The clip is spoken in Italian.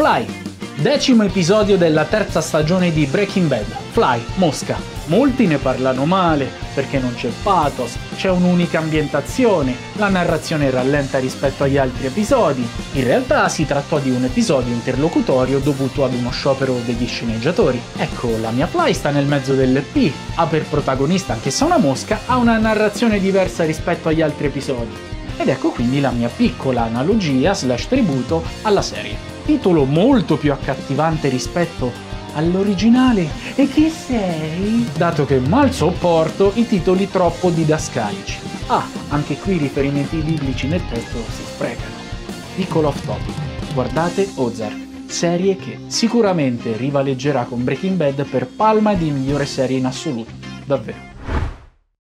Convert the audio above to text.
Fly, 10° episodio della 3ª stagione di Breaking Bad. Fly, mosca. Molti ne parlano male, perché non c'è pathos, c'è un'unica ambientazione, la narrazione rallenta rispetto agli altri episodi. In realtà si trattò di un episodio interlocutorio dovuto ad uno sciopero degli sceneggiatori. Ecco, la mia Fly sta nel mezzo dell'EP, ha per protagonista, anch'essa una mosca, ha una narrazione diversa rispetto agli altri episodi. Ed ecco quindi la mia piccola analogia / tributo alla serie. Titolo molto più accattivante rispetto all'originale. E chi sei? Dato che mal sopporto i titoli troppo didascalici. Ah, anche qui i riferimenti biblici nel testo si sprecano. Piccolo off topic. Guardate Ozark, serie che sicuramente rivaleggerà con Breaking Bad per palma di migliore serie in assoluto. Davvero.